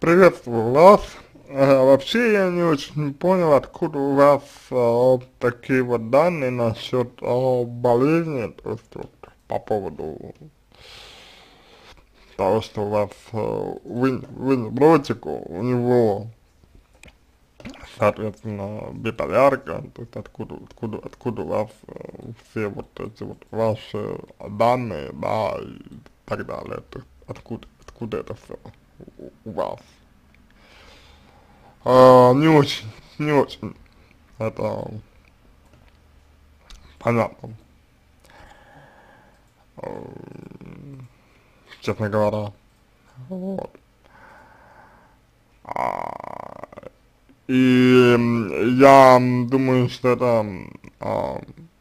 Приветствую вас. Вообще я не очень понял, откуда у вас такие вот данные насчет болезни, то есть вот, по поводу того, что у вас вы братику, у него, соответственно, биполярка, то есть откуда у вас все вот эти вот ваши данные, да, и так далее, то есть откуда это все у вас. Не очень это понятно, честно говоря. Вот. А, и я думаю, что это, а,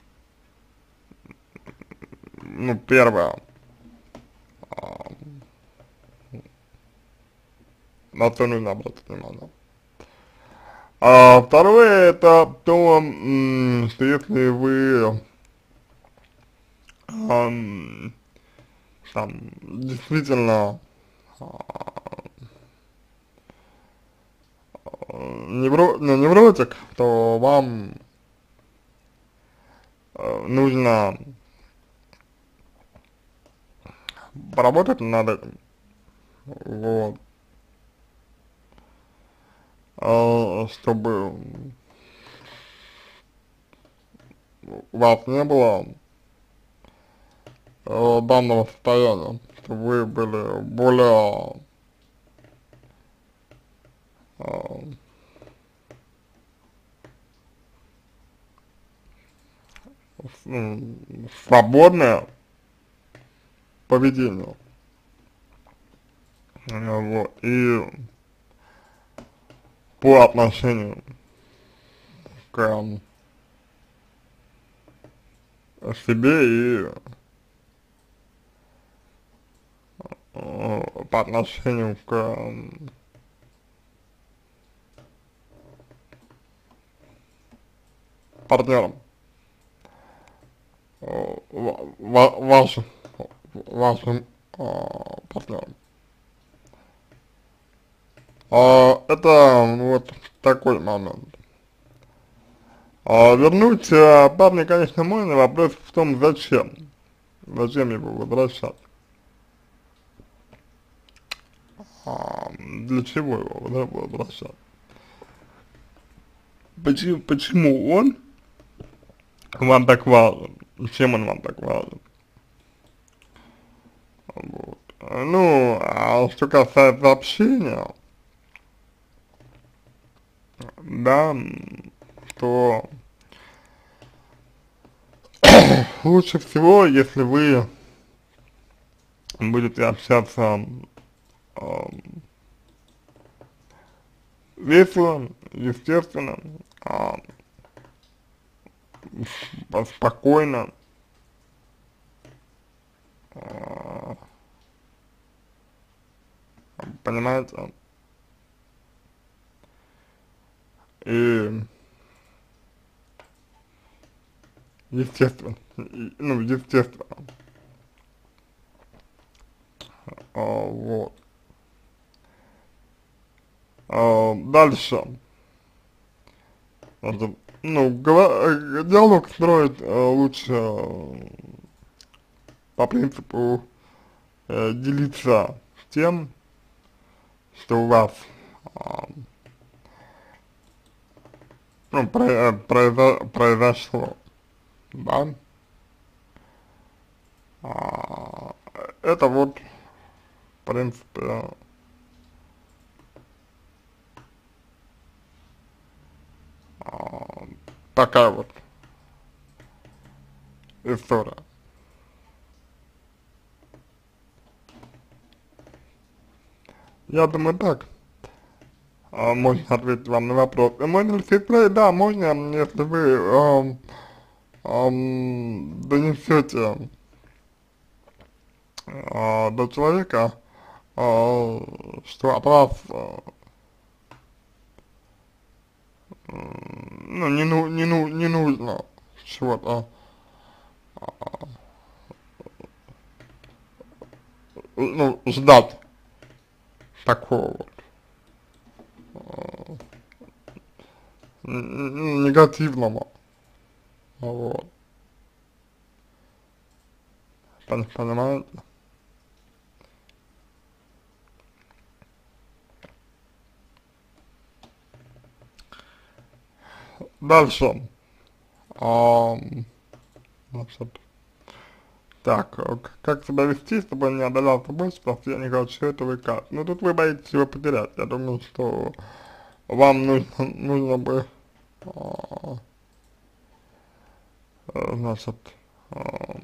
ну, первое, а, на что нужно обратить внимание. А второе, это то, что если вы, ам, там, действительно невротик, то вам нужно поработать над этим, вот, чтобы у вас не было данного состояния, чтобы вы были более э, свободное поведение, вот, и по отношению к себе и по отношению к партнерам, вашим, вашим партнерам. Это вот такой момент. Вернуть парня, конечно, можно, вопрос в том, зачем. Зачем его возвращать? Для чего его возвращать? Почему он вам так важен? Чем он вам так важен? Вот. Ну, а что касается общения, да, то лучше всего, если вы будете общаться э, весело, естественно, спокойно, э, понимаете, и естественно, ну, естественно, вот. Дальше, ну, диалог строить лучше по принципу делиться тем, что у вас, а, ну, произошло, да, а, это вот, в принципе, а, такая вот история. Я думаю, так, можно ответить вам на вопрос. Можно ли сестре? Да, можно, если вы донесете до человека, что от вас, ну, не нужно чего-то, ну, ждать такого вот. негативного, вот, понимаете? Дальше, ам, значит, так, как себя вести, чтобы не отдалялся больше, просто я не хочу этого как. Ну, тут вы боитесь его потерять, я думаю, что вам нужно бы, а, значит, а,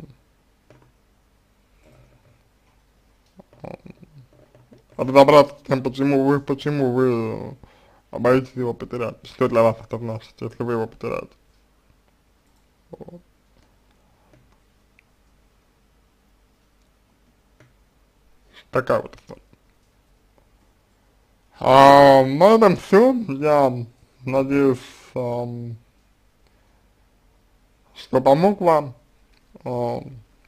разобраться с тем, почему вы боитесь его потерять, что для вас это значит, если вы его потеряете. Вот. Такая вот история. На этом все. Я надеюсь, что помог вам. А,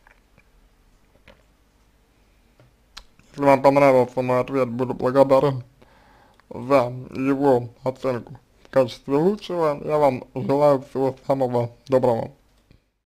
Если вам понравился мой ответ, буду благодарен за его оценку в качестве лучшего. Я вам желаю всего самого доброго.